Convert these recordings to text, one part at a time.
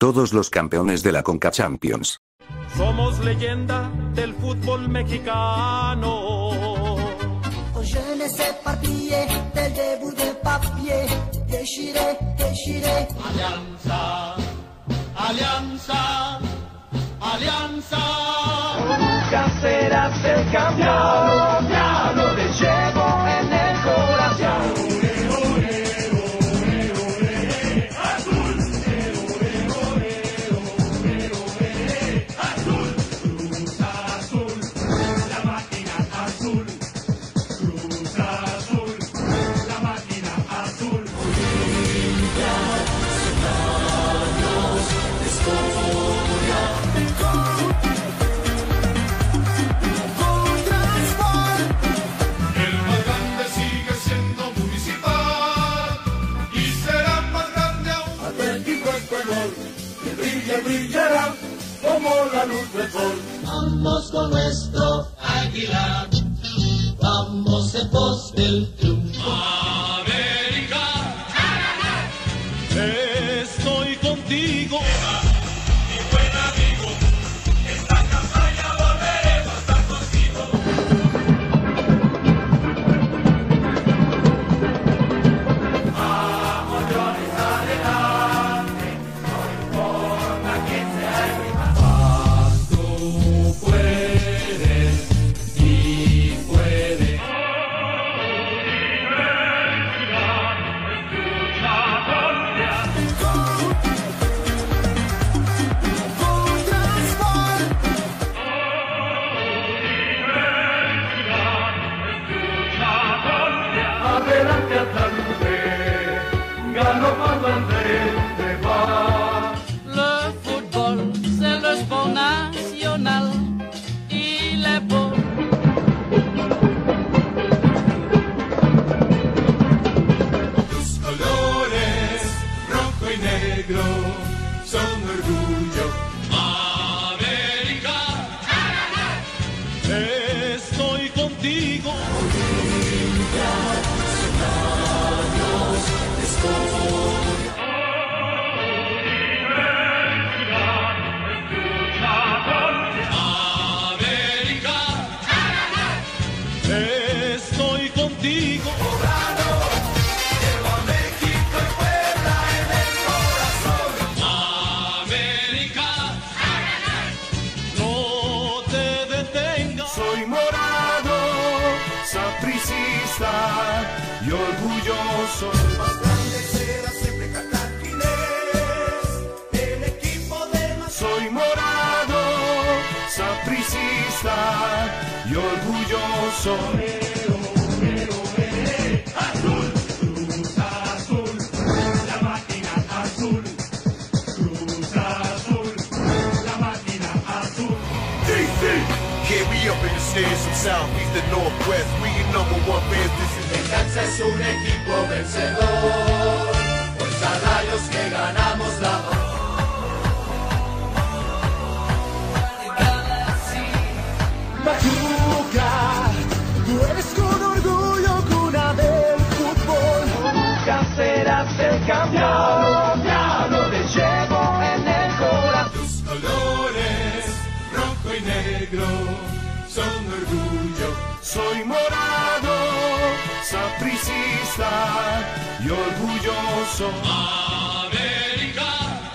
todos los campeones de la Conca Champions. Somos leyenda del fútbol mexicano. Je ne sais pas plier del début de papier. Déchiré, déchiré. Alianza, alianza, alianza. Nunca serás el campeón. Ya lo te llevo en el corazón. Brillará como la luz del sol. Vamos con nuestro águila, vamos en pos del triunfo. América, Estoy contigo. mi buen amigo, esta campaña volveremos a estar contigo. Vamos, Johnny, adelante, no importa quién sea el rival. Tú puedes y puedes. Adelante, adelante, galopando al frente va. Le football, c'est le sport national. Il est beau. Tus colores, rojo y negro, son orgullo. América, Estoy contigo. América, Estoy contigo. llevo a México y Puebla en el corazón. América, No te detengas. Soy morado, sapricista y orgulloso. Más grande será siempre Cacaquinés. El equipo de más. Soy morado, sapricista y orgulloso. azul, Cruz Azul, la máquina azul. Cruz Azul, la máquina azul. Yeah, we up in the stands from southeast to northwest. We your number one fans. This is Necaxa es un equipo vencedor, fuerza rayos que ganamos la Pachuca, tú eres con orgullo cuna del fútbol. Nunca serás el campeón. Ya lo te llevo en el corazón. Tus colores, rojo y negro, son orgullo. Soy morado, sapricista y orgulloso. América,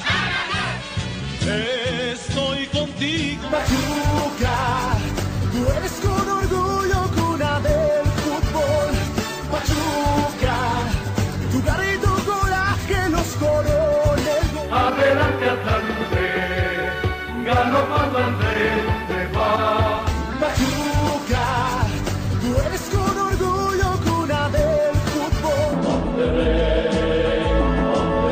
Estoy contigo. Pachuca, tú eres con orgullo cuna del fútbol. Pachuca, tu garra y tu coraje los corones. adelante, adelante, galopando al frente va. Pachuca, tú eres con orgullo cuna del fútbol. Monterrey,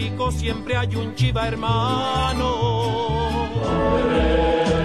México siempre hay un Chiva hermano.